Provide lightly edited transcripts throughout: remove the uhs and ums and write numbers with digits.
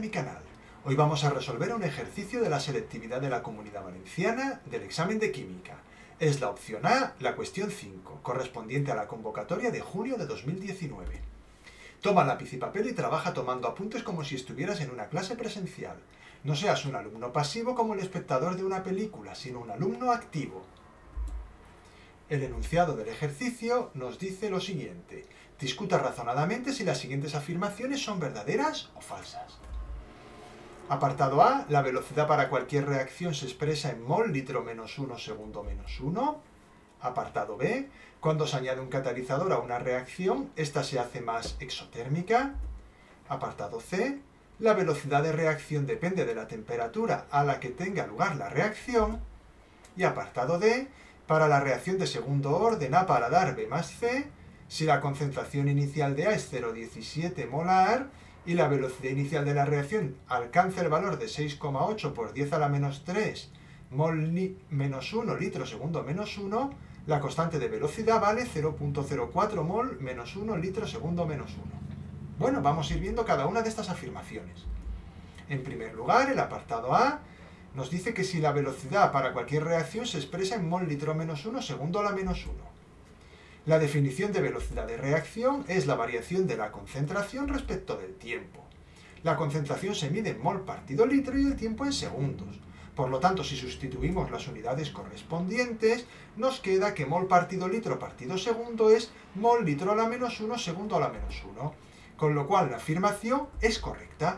mi canal. Hoy vamos a resolver un ejercicio de la selectividad de la Comunidad Valenciana del examen de Química. Es la opción A, la cuestión 5, correspondiente a la convocatoria de junio de 2019. Toma lápiz y papel y trabaja tomando apuntes como si estuvieras en una clase presencial. No seas un alumno pasivo como el espectador de una película, sino un alumno activo. El enunciado del ejercicio nos dice lo siguiente: discuta razonadamente si las siguientes afirmaciones son verdaderas o falsas. Apartado A, la velocidad para cualquier reacción se expresa en mol litro menos 1 segundo menos 1. Apartado B, cuando se añade un catalizador a una reacción, esta se hace más exotérmica. Apartado C, la velocidad de reacción depende de la temperatura a la que tenga lugar la reacción. Y apartado D, para la reacción de segundo orden A paladar B más C, si la concentración inicial de A es 0,17 molar y la velocidad inicial de la reacción alcanza el valor de 6,8 por 10 a la menos 3 mol menos 1 litro segundo menos 1, la constante de velocidad vale 0,04 mol menos 1 litro segundo menos 1. Bueno, vamos a ir viendo cada una de estas afirmaciones. En primer lugar, el apartado A nos dice que si la velocidad para cualquier reacción se expresa en mol litro menos 1 segundo a la menos 1. La definición de velocidad de reacción es la variación de la concentración respecto del tiempo. La concentración se mide en mol partido litro y el tiempo en segundos. Por lo tanto, si sustituimos las unidades correspondientes, nos queda que mol partido litro partido segundo es mol litro a la menos 1 segundo a la menos 1. Con lo cual la afirmación es correcta.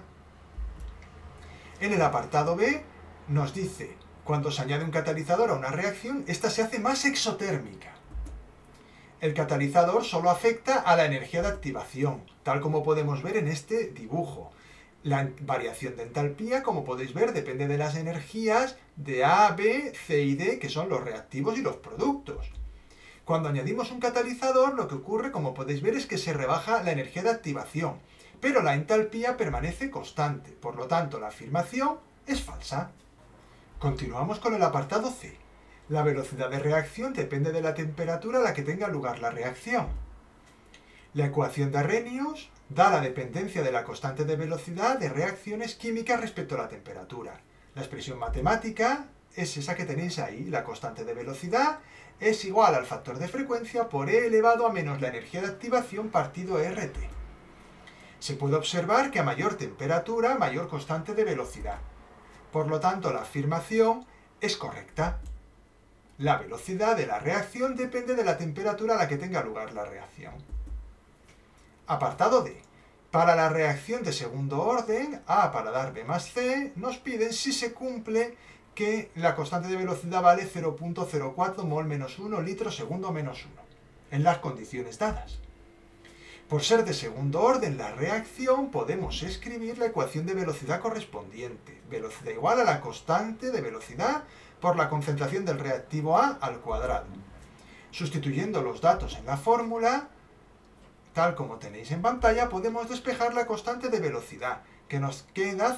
En el apartado B nos dice, cuando se añade un catalizador a una reacción, esta se hace más exotérmica. El catalizador solo afecta a la energía de activación, tal como podemos ver en este dibujo. La variación de entalpía, como podéis ver, depende de las energías de A, B, C y D, que son los reactivos y los productos. Cuando añadimos un catalizador, lo que ocurre, como podéis ver, es que se rebaja la energía de activación, pero la entalpía permanece constante. Por lo tanto, la afirmación es falsa. Continuamos con el apartado C. La velocidad de reacción depende de la temperatura a la que tenga lugar la reacción. La ecuación de Arrhenius da la dependencia de la constante de velocidad de reacciones químicas respecto a la temperatura. La expresión matemática es esa que tenéis ahí. La constante de velocidad es igual al factor de frecuencia por E elevado a menos la energía de activación partido RT. Se puede observar que a mayor temperatura, mayor constante de velocidad. Por lo tanto, la afirmación es correcta. La velocidad de la reacción depende de la temperatura a la que tenga lugar la reacción. Apartado D. Para la reacción de segundo orden, A paladar B más C, nos piden si se cumple que la constante de velocidad vale 0,04 mol menos 1 litro segundo menos 1, en las condiciones dadas. Por ser de segundo orden la reacción, podemos escribir la ecuación de velocidad correspondiente. Velocidad igual a la constante de velocidad por la concentración del reactivo A al cuadrado. Sustituyendo los datos en la fórmula, tal como tenéis en pantalla, podemos despejar la constante de velocidad, que nos queda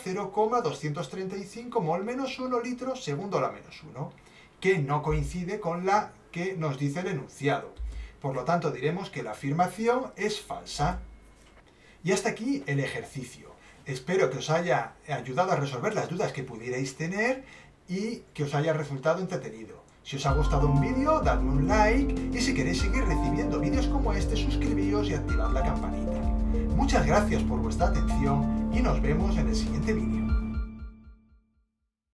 0,235 mol menos 1 litro segundo a la menos 1, que no coincide con la que nos dice el enunciado. Por lo tanto, diremos que la afirmación es falsa. Y hasta aquí el ejercicio. Espero que os haya ayudado a resolver las dudas que pudierais tener y que os haya resultado entretenido. Si os ha gustado un vídeo, dadme un like y si queréis seguir recibiendo vídeos como este, suscribíos y activad la campanita. Muchas gracias por vuestra atención y nos vemos en el siguiente vídeo.